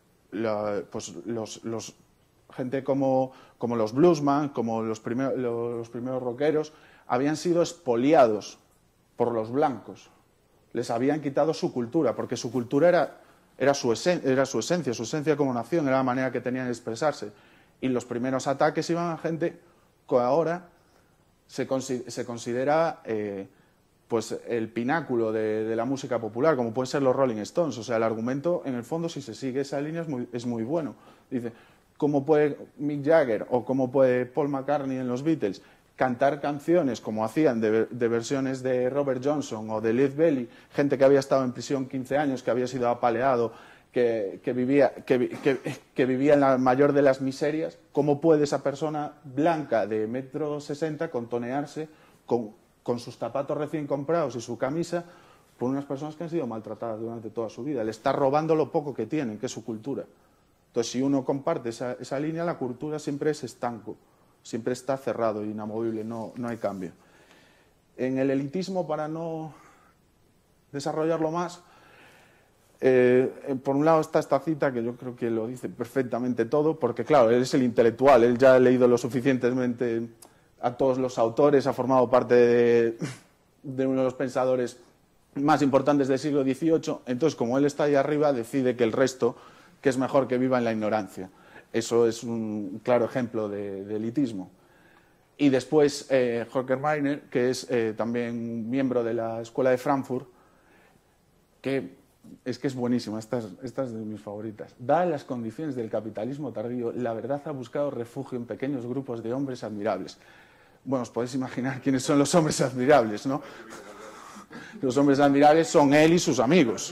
gente como los bluesman, como los primeros rockeros, habían sido expoliados por los blancos. Les habían quitado su cultura, porque su cultura era su esencia como nación, era la manera que tenían de expresarse. Y los primeros ataques iban a gente que ahora se considera pues el pináculo de la música popular, como pueden ser los Rolling Stones. O sea, el argumento, en el fondo, si se sigue esa línea, es muy bueno. Dice, ¿cómo puede Mick Jagger o cómo puede Paul McCartney en los Beatles cantar canciones como hacían de versiones de Robert Johnson o de Lead Belly, gente que había estado en prisión 15 años, que había sido apaleado, que vivía en la mayor de las miserias? ¿Cómo puede esa persona blanca de 1,60 m contonearse con sus zapatos recién comprados y su camisa por unas personas que han sido maltratadas durante toda su vida? Le está robando lo poco que tienen, que es su cultura. Entonces, si uno comparte esa línea, la cultura siempre es estanco, siempre está cerrado, inamovible, no hay cambio. En el elitismo, para no desarrollarlo más, por un lado está esta cita que yo creo que lo dice perfectamente todo, porque claro, él es el intelectual, él ya ha leído lo suficientemente a todos los autores, ha formado parte de uno de los pensadores más importantes del siglo XVIII, entonces como él está ahí arriba decide que el resto, que es mejor que viva en la ignorancia. Eso es un claro ejemplo de elitismo. Y después Horkheimer, que es también miembro de la Escuela de Frankfurt, que es buenísima, esta es de mis favoritas. Dadas las condiciones del capitalismo tardío, la verdad ha buscado refugio en pequeños grupos de hombres admirables. Bueno, os podéis imaginar quiénes son los hombres admirables, ¿no? Los hombres admirables son él y sus amigos.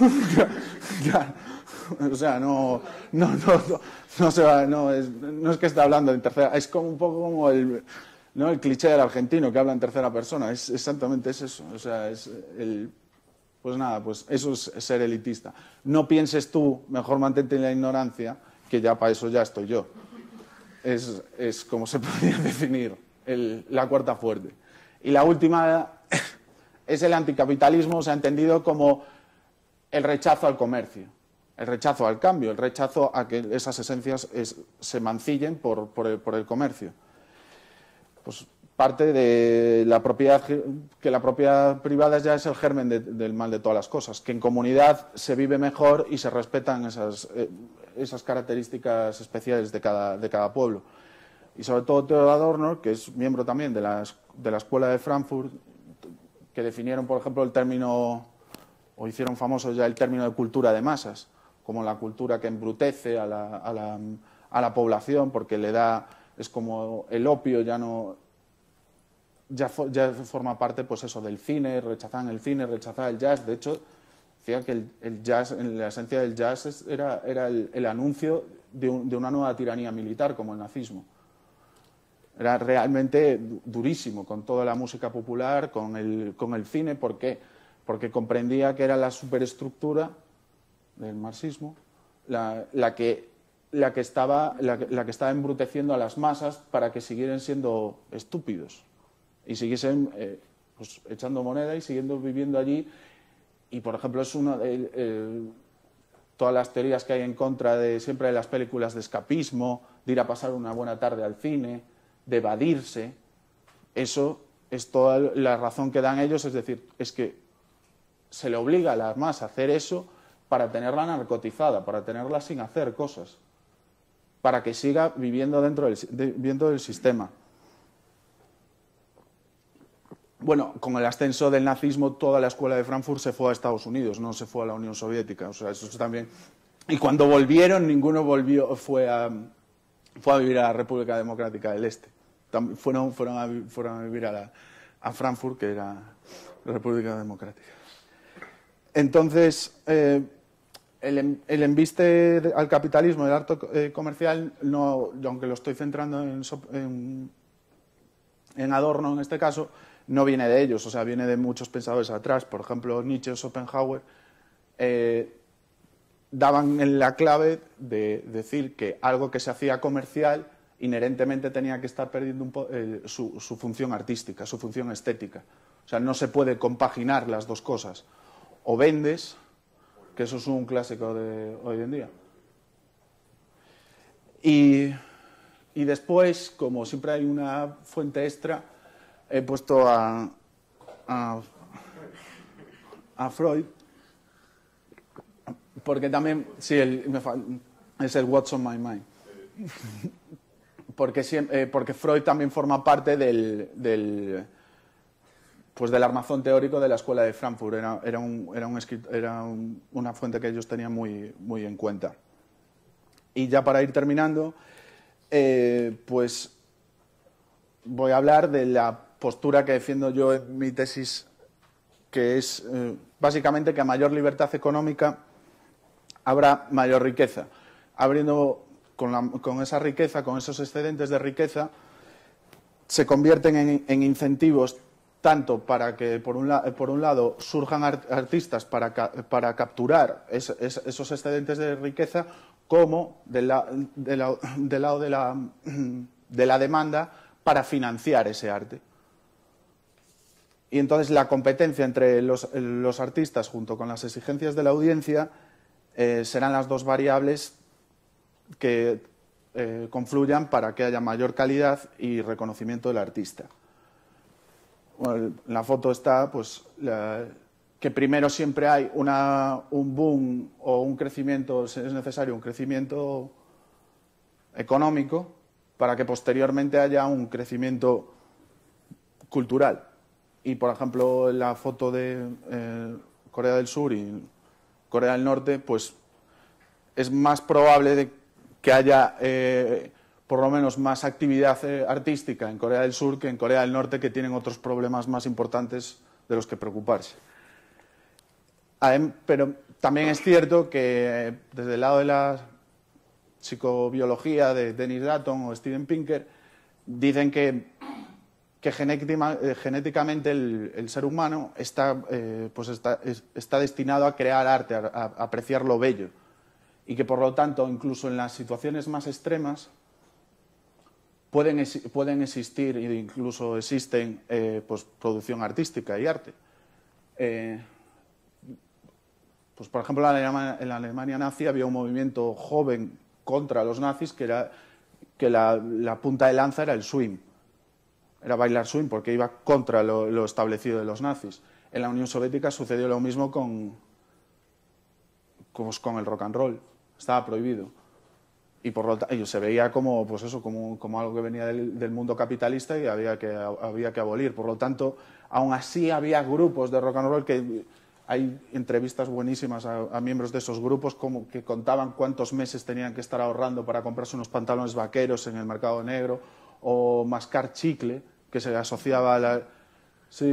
O sea, no es que esté hablando en tercera, es como un poco como el cliché del argentino que habla en tercera persona, es exactamente eso. O sea, pues nada, pues eso es ser elitista. No pienses tú, mejor mantente en la ignorancia, que ya para eso ya estoy yo. Es como se podría definir la cuarta fuerte. Y la última es el anticapitalismo, se ha entendido como el rechazo al comercio, el rechazo al cambio, el rechazo a que esas esencias se mancillen por el comercio. Pues parte de la propiedad, que la propiedad privada ya es el germen del mal de todas las cosas, que en comunidad se vive mejor y se respetan esas características especiales de cada pueblo. Y sobre todo Theodor Adorno, que es miembro también de la Escuela de Frankfurt, que definieron, por ejemplo, el término, o hicieron famoso ya el término de cultura de masas, como la cultura que embrutece a la población, porque es como el opio, ya forma parte, pues eso, del cine, rechazaban el cine, rechazaban el jazz. De hecho, decía que el jazz, en la esencia del jazz, era el anuncio de una nueva tiranía militar, como el nazismo. Era realmente durísimo con toda la música popular, con el cine. ¿Por qué? Porque comprendía que era la superestructura del marxismo la que estaba embruteciendo a las masas para que siguieran siendo estúpidos y siguiesen pues, echando moneda y siguiendo viviendo allí. Y, por ejemplo, es una de todas las teorías que hay en contra siempre de las películas de escapismo, de ir a pasar una buena tarde al cine, de evadirse. Eso es toda la razón que dan ellos, es decir, es que se le obliga a las masas a hacer eso para tenerla narcotizada, para tenerla sin hacer cosas, para que siga viviendo dentro del sistema. Bueno, con el ascenso del nazismo, toda la Escuela de Frankfurt se fue a Estados Unidos, no se fue a la Unión Soviética. O sea, eso también. Y cuando volvieron, ninguno fue a vivir a la República Democrática del Este. Fueron a vivir a Frankfurt, que era la República Democrática. Entonces, el embiste al capitalismo, el arte comercial, aunque lo estoy centrando en Adorno en este caso, no viene de ellos, o sea, viene de muchos pensadores atrás. Por ejemplo, Nietzsche o Schopenhauer daban en la clave de decir que algo que se hacía comercial inherentemente tenía que estar perdiendo su función artística, su función estética. O sea, no se puede compaginar las dos cosas. O vendes, que eso es un clásico de hoy en día. Y después, como siempre hay una fuente extra, he puesto a Freud, porque también, sí, es el What's on My Mind. Porque Freud también forma parte del armazón teórico de la Escuela de Frankfurt. Era una fuente que ellos tenían muy, muy en cuenta. Y ya para ir terminando, pues voy a hablar de la postura que defiendo yo en mi tesis, que es básicamente que a mayor libertad económica habrá mayor riqueza. Abriendo con esa riqueza, con esos excedentes de riqueza, se convierten en incentivos tanto para que, por un lado, surjan artistas para capturar esos excedentes de riqueza, como del lado de la demanda para financiar ese arte. Y entonces la competencia entre los artistas junto con las exigencias de la audiencia serán las dos variables que confluyan para que haya mayor calidad y reconocimiento del artista. Bueno, en la foto está pues, que primero siempre hay un boom o un crecimiento, es necesario un crecimiento económico para que posteriormente haya un crecimiento cultural. Y, por ejemplo, en la foto de Corea del Sur y Corea del Norte, pues es más probable que haya por lo menos más actividad artística en Corea del Sur que en Corea del Norte, que tienen otros problemas más importantes de los que preocuparse. Pero también es cierto que desde el lado de la psicobiología de Dennis Dutton o Steven Pinker dicen que genéticamente el ser humano está destinado a crear arte, a apreciar lo bello, y que por lo tanto incluso en las situaciones más extremas pueden existir e incluso existen pues, producción artística y arte. Pues por ejemplo en la Alemania nazi había un movimiento joven contra los nazis que la punta de lanza era el swing. Era bailar swing porque iba contra lo establecido de los nazis. En la Unión Soviética sucedió lo mismo con el rock and roll. Estaba prohibido. Y por lo tanto se veía como, pues eso, como algo que venía del mundo capitalista y había que abolir. Por lo tanto, aún así había grupos de rock and roll que hay entrevistas buenísimas a miembros de esos grupos como que contaban cuántos meses tenían que estar ahorrando para comprarse unos pantalones vaqueros en el mercado negro o mascar chicle, que se asociaba a la... Sí,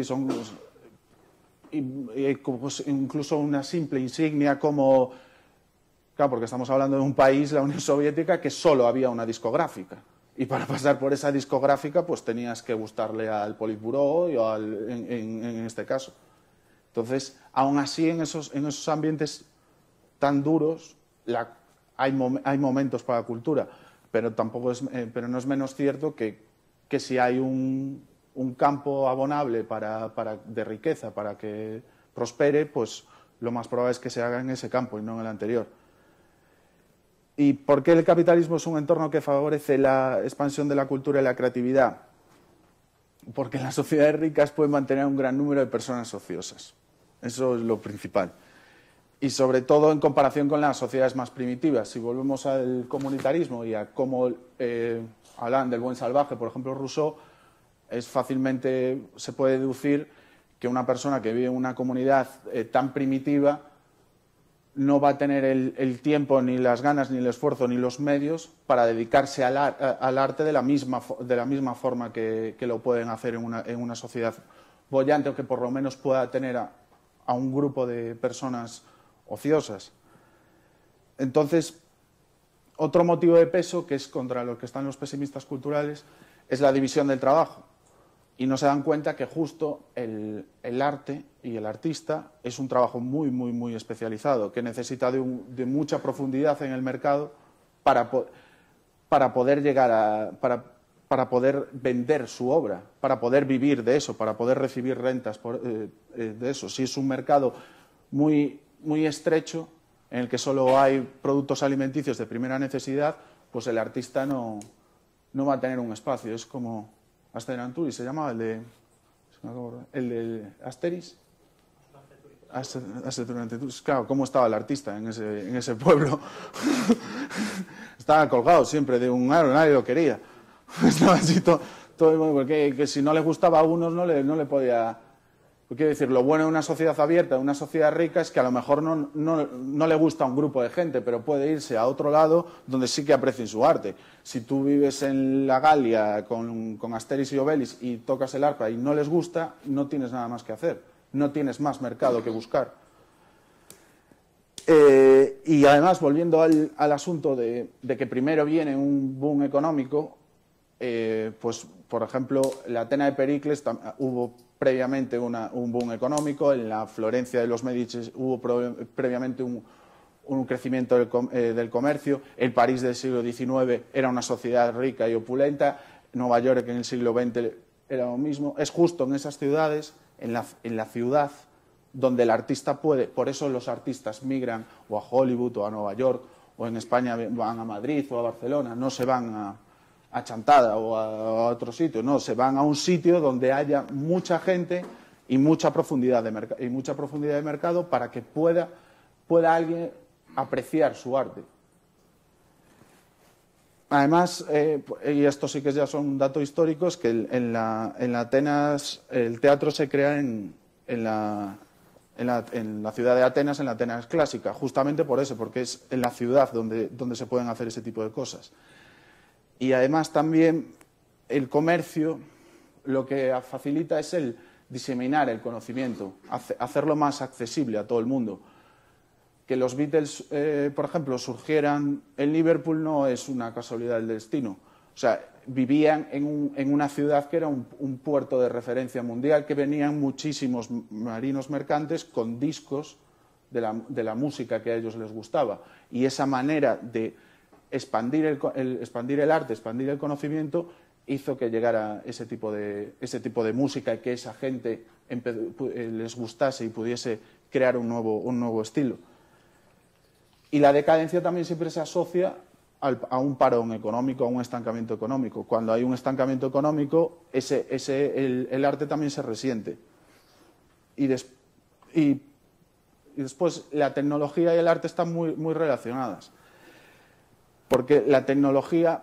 incluso una simple insignia como... Claro, porque estamos hablando de un país, la Unión Soviética, que solo había una discográfica. Y para pasar por esa discográfica, pues tenías que gustarle al Politburó y en este caso. Entonces, aún así, en esos ambientes tan duros, hay momentos para la cultura, pero no es menos cierto que si hay un campo abonable de riqueza para que prospere, pues lo más probable es que se haga en ese campo y no en el anterior. ¿Y por qué el capitalismo es un entorno que favorece la expansión de la cultura y la creatividad? Porque las sociedades ricas pueden mantener un gran número de personas ociosas. Eso es lo principal. Y sobre todo en comparación con las sociedades más primitivas. Si volvemos al comunitarismo y a cómo hablan del buen salvaje, por ejemplo, Rousseau, fácilmente se puede deducir que una persona que vive en una comunidad tan primitiva no va a tener el tiempo, ni las ganas, ni el esfuerzo, ni los medios para dedicarse al arte de la misma forma que lo pueden hacer en una sociedad boyante, o que por lo menos pueda tener a un grupo de personas ociosas. Entonces, otro motivo de peso, que es contra lo que están los pesimistas culturales, es la división del trabajo. Y no se dan cuenta que justo el arte y el artista es un trabajo muy, muy, muy especializado, que necesita de mucha profundidad en el mercado para poder llegar para poder vender su obra, para poder vivir de eso, para poder recibir rentas de eso. Si es un mercado muy, muy estrecho, en el que solo hay productos alimenticios de primera necesidad, pues el artista no va a tener un espacio. Es como Aster Anturis, se llamaba el de Asteris. Claro, ¿cómo estaba el artista en ese pueblo? Estaba colgado siempre de un aro, nadie lo quería. Estaba así todo porque que si no le gustaba a unos no le podía... Quiero decir, lo bueno de una sociedad abierta, de una sociedad rica, es que a lo mejor no le gusta a un grupo de gente, pero puede irse a otro lado donde sí que aprecien su arte. Si tú vives en la Galia con Asterix y Obelix y tocas el arpa y no les gusta, no tienes nada más que hacer. No tienes más mercado que buscar. Y además, volviendo al asunto de que primero viene un boom económico, pues, por ejemplo, en la Atena de Pericles hubo previamente un boom económico, en la Florencia de los Médicis hubo previamente un un crecimiento del comercio. El París del siglo XIX era una sociedad rica y opulenta. Nueva York en el siglo XX era lo mismo. Es justo en esas ciudades, en la ciudad, donde el artista puede. Por eso los artistas migran o a Hollywood o a Nueva York, o en España van a Madrid o a Barcelona. No se van a Chantada o a otro sitio, no, se van a un sitio donde haya mucha gente y mucha profundidad de mercado para que pueda alguien apreciar su arte. Además, y esto sí que ya son datos históricos, que en la Atenas, el teatro se crea en la ciudad de Atenas, en la Atenas clásica, justamente por eso, porque es en la ciudad donde se pueden hacer ese tipo de cosas. Y además también el comercio lo que facilita es el diseminar el conocimiento, hacerlo más accesible a todo el mundo. Que los Beatles, por ejemplo, surgieran en Liverpool no es una casualidad del destino. O sea, vivían en una ciudad que era un puerto de referencia mundial, que venían muchísimos marinos mercantes con discos de la música que a ellos les gustaba. Y esa manera de expandir el arte, expandir el conocimiento, hizo que llegara ese tipo de música y que esa gente les gustase y pudiese crear un nuevo estilo. Y la decadencia también siempre se asocia a un parón económico, a un estancamiento económico. Cuando hay un estancamiento económico, el arte también se resiente. Y después la tecnología y el arte están muy relacionadas. Porque la tecnología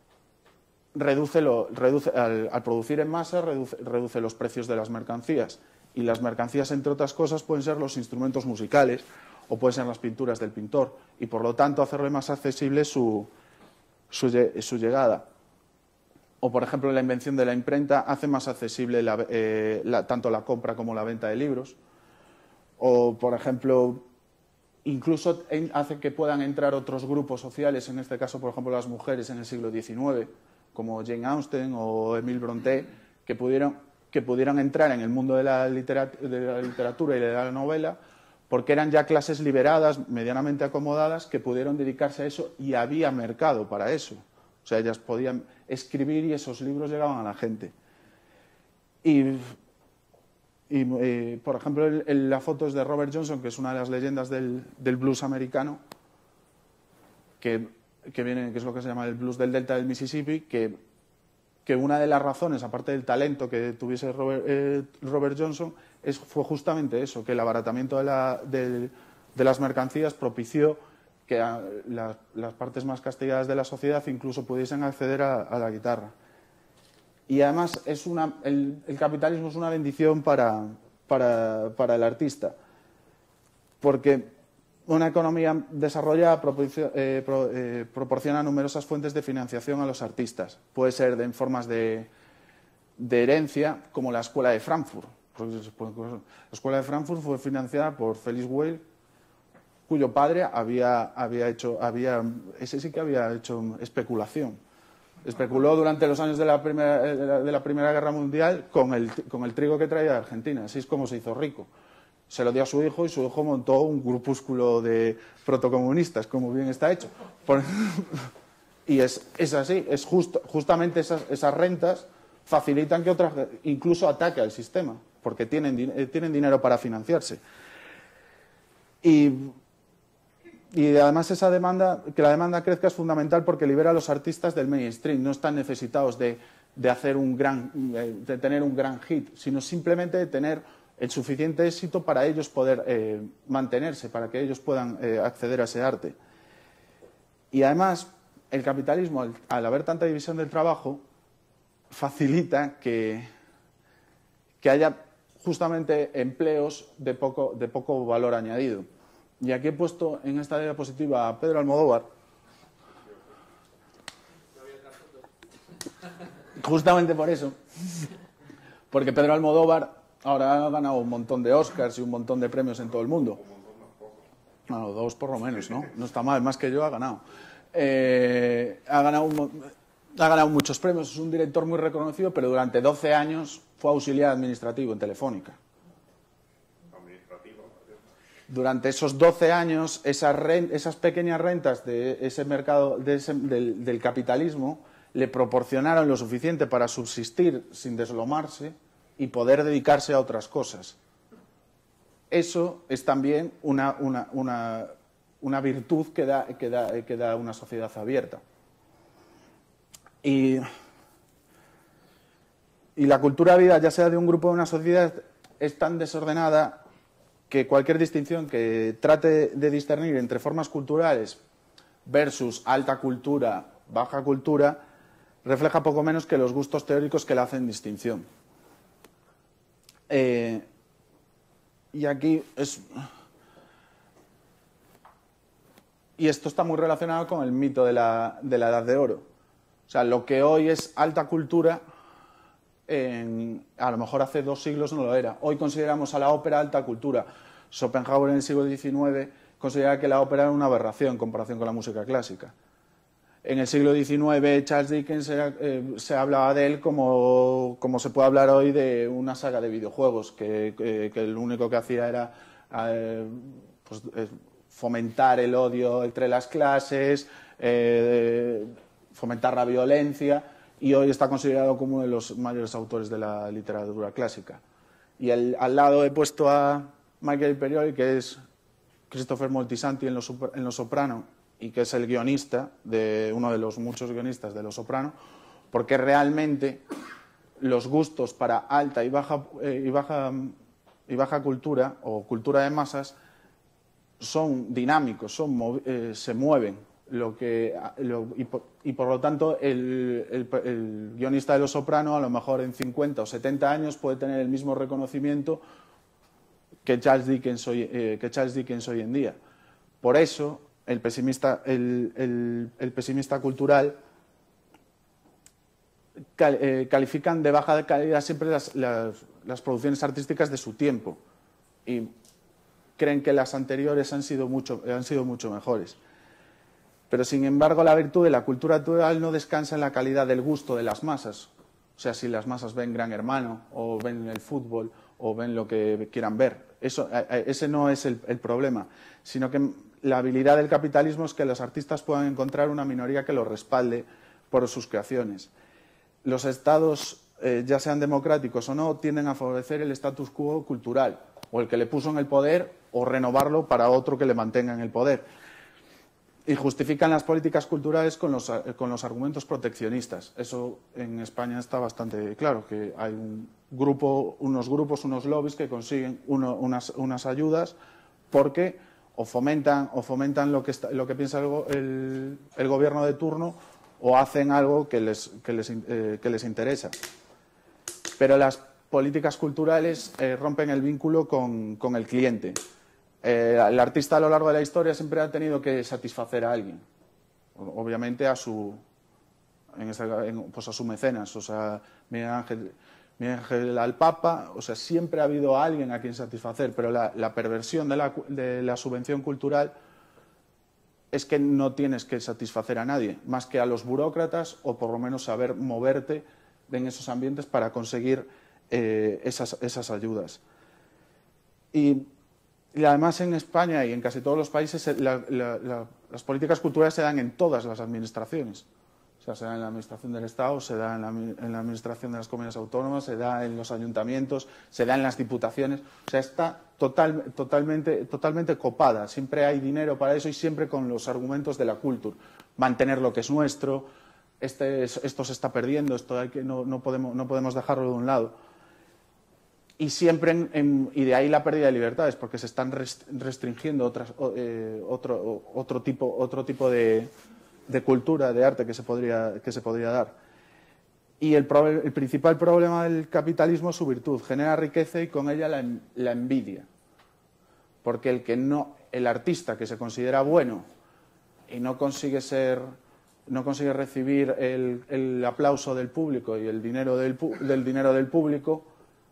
al producir en masa, reduce los precios de las mercancías. Y las mercancías, entre otras cosas, pueden ser los instrumentos musicales o pueden ser las pinturas del pintor. Y, por lo tanto, hacerle más accesible su llegada. O, por ejemplo, la invención de la imprenta hace más accesible tanto la compra como la venta de libros. O, por ejemplo, incluso hace que puedan entrar otros grupos sociales, en este caso, por ejemplo, las mujeres en el siglo XIX, como Jane Austen o Emile Brontë, que pudieran entrar en el mundo de la literatura y de la novela, porque eran ya clases liberadas, medianamente acomodadas, que pudieron dedicarse a eso y había mercado para eso. O sea, ellas podían escribir y esos libros llegaban a la gente. Y por ejemplo, la foto es de Robert Johnson, que es una de las leyendas del blues americano, que es lo que se llama el blues del Delta del Mississippi, que una de las razones, aparte del talento que tuviese Robert Johnson, fue justamente eso, que el abaratamiento de las mercancías propició que las partes más castigadas de la sociedad incluso pudiesen acceder a la guitarra. Y además el capitalismo es una bendición para el artista, porque una economía desarrollada proporciona numerosas fuentes de financiación a los artistas. Puede ser en formas de herencia, como la Escuela de Frankfurt. La Escuela de Frankfurt fue financiada por Felix Weil, cuyo padre ese sí que había hecho especulación. Especuló durante los años de la Primera Guerra Mundial con el trigo que traía de Argentina. Así es como se hizo rico. Se lo dio a su hijo y su hijo montó un grupúsculo de protocomunistas, como bien está hecho. Y es así, justamente esas rentas facilitan que otras incluso ataque al sistema, porque tienen dinero para financiarse. Y además que la demanda crezca es fundamental porque libera a los artistas del mainstream. No están necesitados de tener un gran hit, sino simplemente de tener el suficiente éxito para ellos poder mantenerse, para que ellos puedan acceder a ese arte. Y además, el capitalismo, al haber tanta división del trabajo, facilita que haya justamente empleos de poco valor añadido. Y aquí he puesto en esta diapositiva a Pedro Almodóvar, justamente por eso, porque Pedro Almodóvar ahora ha ganado un montón de Oscars y un montón de premios en todo el mundo. Bueno, 2 por lo menos, ¿no? No está mal, más que yo ha ganado. Ha ganado muchos premios, es un director muy reconocido, pero durante 12 años fue auxiliar administrativo en Telefónica. Durante esos 12 años, esas pequeñas rentas de ese mercado del capitalismo le proporcionaron lo suficiente para subsistir sin deslomarse y poder dedicarse a otras cosas. Eso es también una virtud que da una sociedad abierta. Y la cultura vida, ya sea de un grupo o de una sociedad, es tan desordenada que cualquier distinción que trate de discernir entre formas culturales versus alta cultura, baja cultura, refleja poco menos que los gustos teóricos que le hacen distinción. Y aquí y esto está muy relacionado con el mito de la Edad de Oro. O sea, lo que hoy es alta cultura, a lo mejor hace 2 siglos no lo era. Hoy consideramos a la ópera alta cultura. Schopenhauer en el siglo XIX consideraba que la ópera era una aberración en comparación con la música clásica. En el siglo XIX, Charles Dickens se hablaba de él como se puede hablar hoy de una saga de videojuegos, que lo único que hacía era fomentar el odio entre las clases, fomentar la violencia, y hoy está considerado como uno de los mayores autores de la literatura clásica. Y al lado he puesto a Michael Imperioli, que es Christopher Moltisanti en Los Soprano, y que es el guionista, uno de los muchos guionistas de Los Soprano, porque realmente los gustos para alta y baja cultura, o cultura de masas, son dinámicos, se mueven. Y por lo tanto, el guionista de Los Soprano, a lo mejor en 50 o 70 años, puede tener el mismo reconocimiento que Charles Dickens hoy en día. Por eso, el pesimista cultural califican de baja calidad siempre las producciones artísticas de su tiempo y creen que las anteriores han sido mucho mejores. Pero, sin embargo, la virtud de la cultura actual no descansa en la calidad del gusto de las masas. O sea, si las masas ven Gran Hermano, o ven el fútbol, o ven lo que quieran ver. Ese no es el problema, sino que la habilidad del capitalismo es que los artistas puedan encontrar una minoría que los respalde por sus creaciones. Los estados, ya sean democráticos o no, tienden a favorecer el status quo cultural, o el que le puso en el poder, o renovarlo para otro que le mantenga en el poder. Y justifican las políticas culturales con los argumentos proteccionistas. Eso en España está bastante claro, que hay unos lobbies que consiguen unas ayudas porque o fomentan lo que piensa el gobierno de turno, o hacen algo que les interesa. Pero las políticas culturales rompen el vínculo con el cliente. El artista a lo largo de la historia siempre ha tenido que satisfacer a alguien, obviamente a su mecenas, o sea, Miguel Ángel al Papa, o sea, siempre ha habido a alguien a quien satisfacer, pero la perversión de la subvención cultural es que no tienes que satisfacer a nadie, más que a los burócratas, o por lo menos saber moverte en esos ambientes para conseguir esas ayudas. Y además en España y en casi todos los países las políticas culturales se dan en todas las administraciones. O sea, se da en la administración del Estado, se da en la administración de las comunidades autónomas, se da en los ayuntamientos, se da en las diputaciones. O sea, está totalmente copada. Siempre hay dinero para eso y siempre con los argumentos de la cultura. Mantener lo que es nuestro, esto se está perdiendo, no podemos dejarlo de un lado. Y siempre y de ahí la pérdida de libertades, porque se están restringiendo otro tipo de cultura, de arte que se podría dar. Y el principal problema del capitalismo es su virtud: genera riqueza y con ella la envidia. Porque el artista que se considera bueno y no consigue recibir el aplauso del público y el dinero del público,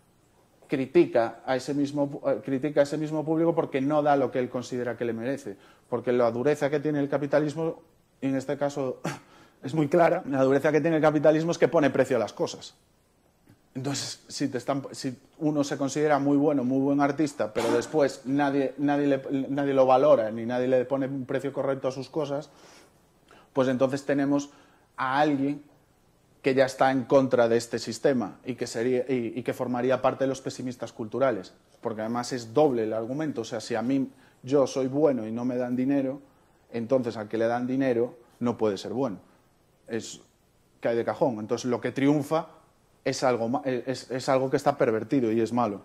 critica a ese mismo público porque no da lo que él considera que le merece. Porque la dureza que tiene el capitalismo, en este caso es muy clara, la dureza que tiene el capitalismo es que pone precio a las cosas. Entonces, si uno se considera muy bueno, muy buen artista, pero después nadie lo valora ni nadie le pone un precio correcto a sus cosas, pues entonces tenemos a alguien que ya está en contra de este sistema y que formaría parte de los pesimistas culturales, porque además es doble el argumento. O sea, si yo soy bueno y no me dan dinero, entonces al que le dan dinero no puede ser bueno. Cae de cajón. Entonces lo que triunfa es algo que está pervertido y es malo.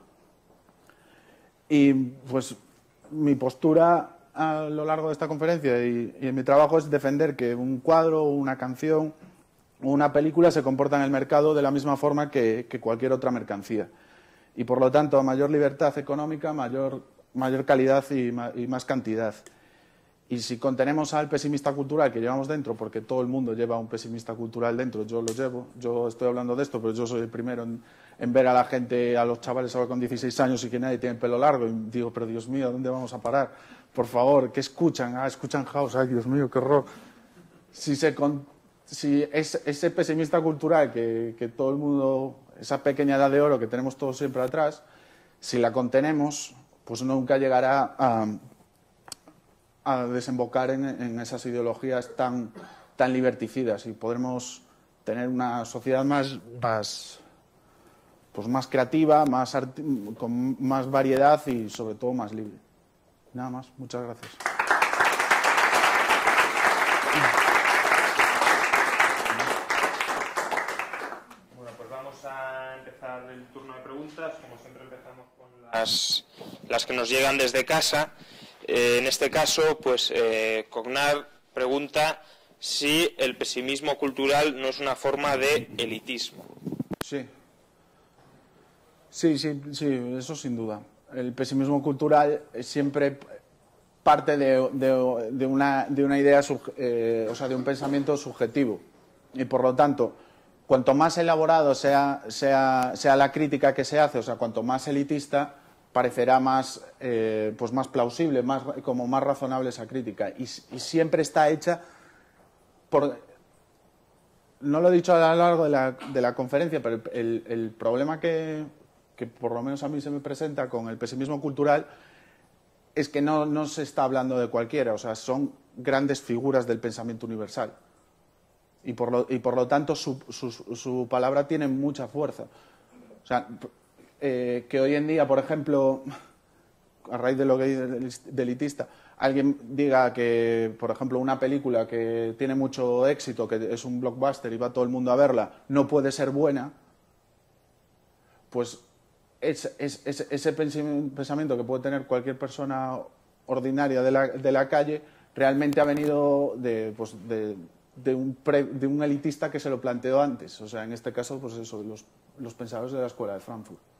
Y pues mi postura a lo largo de esta conferencia y en mi trabajo es defender que un cuadro, una canción, una película se comporta en el mercado de la misma forma que cualquier otra mercancía. Y por lo tanto, a mayor libertad económica, mayor calidad y más cantidad. Y si contenemos al pesimista cultural que llevamos dentro, porque todo el mundo lleva un pesimista cultural dentro, yo lo llevo, yo estoy hablando de esto, pero yo soy el primero en ver a la gente, a los chavales ahora con 16 años y que nadie tiene pelo largo, y digo, pero Dios mío, ¿dónde vamos a parar? Por favor, ¿qué escuchan? Escuchan house, ay Dios mío, qué horror. Si ese pesimista cultural que todo el mundo, esa pequeña edad de oro que tenemos todos siempre atrás, si la contenemos, pues nunca llegará a desembocar en esas ideologías tan liberticidas y podremos tener una sociedad más creativa, con más variedad y sobre todo más libre. Nada más, muchas gracias. Bueno, pues vamos a empezar el turno de preguntas. Como siempre empezamos con las que nos llegan desde casa. En este caso, pues Cognar pregunta si el pesimismo cultural no es una forma de elitismo. Sí, eso sin duda. El pesimismo cultural siempre parte de una idea, o sea, de un pensamiento subjetivo. Y por lo tanto, cuanto más elaborado sea la crítica que se hace, o sea, cuanto más elitista, parecerá más plausible, como más razonable esa crítica. Y siempre está hecha por... No lo he dicho a lo largo de la conferencia, pero el problema que por lo menos a mí se me presenta con el pesimismo cultural es que no se está hablando de cualquiera, o sea, son grandes figuras del pensamiento universal. Y por lo tanto su palabra tiene mucha fuerza. O sea, que hoy en día, por ejemplo, a raíz de lo que dice de elitista, alguien diga que, por ejemplo, una película que tiene mucho éxito, que es un blockbuster y va todo el mundo a verla, no puede ser buena, pues ese pensamiento que puede tener cualquier persona ordinaria de la calle realmente ha venido de un elitista que se lo planteó antes. O sea, en este caso, pues eso, los pensadores de la Escuela de Frankfurt.